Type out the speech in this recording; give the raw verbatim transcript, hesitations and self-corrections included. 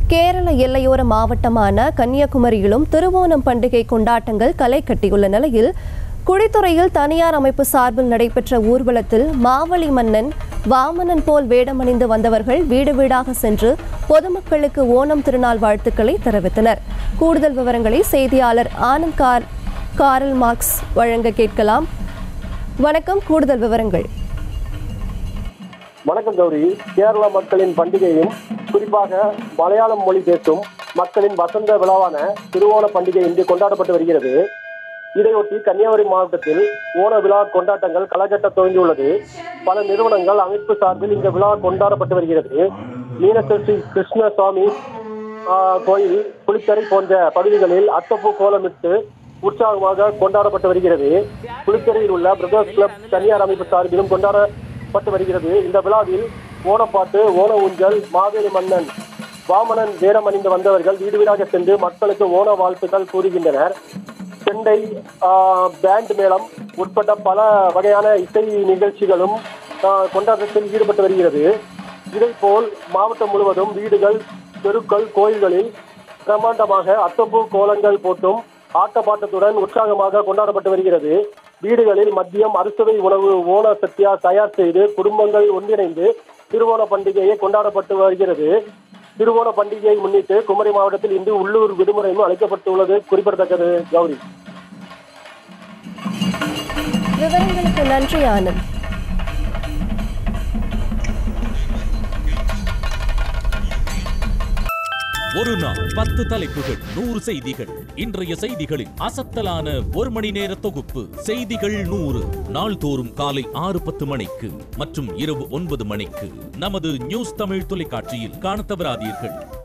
கேரள எல்லையோர மாவட்டமான கன்னியாகுமரியிலும் திருவோணம் பண்டிகை கொண்டாட்டங்கள் களை கட்டியுள்ள நிலையில் குழித்துறையில் தனியார் அமைப்பு சார்பில் நடைபெற்ற ஊர்வலத்தில் மாவலி மன்னன் வாமனன் போல் வேடமணிந்து வந்தவர்கள் வீடு வீடாக சென்று பொதுமக்களுக்கு ஓணம் திருநாள் வாழ்த்துக்களை தெரிவித்தனர். கூடுதல் விவரங்களை செய்தியாளர் ஆனந்த் கார் காரல் மார்க்ஸ் வழங்க கேட்கலாம். வணக்கம், கூடுதல் விவரங்கள். வணக்கம் கௌரி. கேரள மக்களின் பண்டிகையும் குறிப்பாக மலையாளம் மொழி பேசும் மக்களின் வசந்த விழாவான திருவோண பண்டிகை இன்று கொண்டாடப்பட்டு வருகிறது. இதையொட்டி கன்னியாகுமரி மாவட்டத்தில் ஓண விழா கொண்டாட்டங்கள் களைகட்ட துவங்கியுள்ளது. பல நிறுவனங்கள் அமைப்பு சார்பில் இந்த விழா கொண்டாடப்பட்டு வருகிறது. மீனச்சல் ஸ்ரீ கிருஷ்ணசுவாமி கோயில், குளித்தரை போன்ற பகுதிகளில் அத்தப்பூ கோலமிட்டு உற்சாகமாக கொண்டாடப்பட்டு வருகிறது. குளித்தரையில் உள்ள பிரதர்ஸ் கிளப் தனியார் அமைப்பு சார்பிலும் கொண்டாடப்பட்டு வருகிறது. இந்த விழாவில் ஓணப்பாட்டு, ஓண ஊஞ்சல், மாவேலி மன்னன் வாமனன் வேடம் அணிந்து வந்தவர்கள் வீடு வீடாக சென்று மக்களுக்கு ஓண வாழ்த்துக்கள் கூறுகின்றனர். செண்டை, பேண்ட் மேளம் உட்பட்ட பல வகையான இசை நிகழ்ச்சிகளும் கொண்டாட்டத்தில் ஈடுபட்டு வருகிறது. இதைப்போல் மாவட்டம் முழுவதும் வீடுகள், தெருக்கள், கோயில்களில் பிரம்மாண்டமாக அத்தப்பூ கோலங்கள் போட்டும் ஆட்டப்பாட்டத்துடன் உற்சாகமாக கொண்டாடப்பட்டு வருகிறது. வீடுகளில் மதியம் அறுசுவை உணவு ஓண சத்யா தயார் செய்து குடும்பங்கள் ஒன்றிணைந்து திருவோண பண்டிகையை கொண்டாடப்பட்டு வருகிறது. திருவோண பண்டிகையை முன்னிட்டு குமரி மாவட்டத்தில் இன்று உள்ளூர் விடுமுறையும் அளிக்கப்பட்டுள்ளது குறிப்பிடத்தக்கது. கௌரி, விவரங்களுக்கு நன்றி ஆனந்த். ஒரு நாள் பத்து தலைப்புகள், நூறு செய்திகள். இன்றைய செய்திகளின் அசத்தலான ஒரு மணி நேர தொகுப்பு செய்திகள் நூறு. நாள்தோறும் காலை ஆறு பத்து மணிக்கு மற்றும் இரவு ஒன்பது மணிக்கு நமது நியூஸ் தமிழ் தொலைக்காட்சியில் காண தவறாதீர்கள்.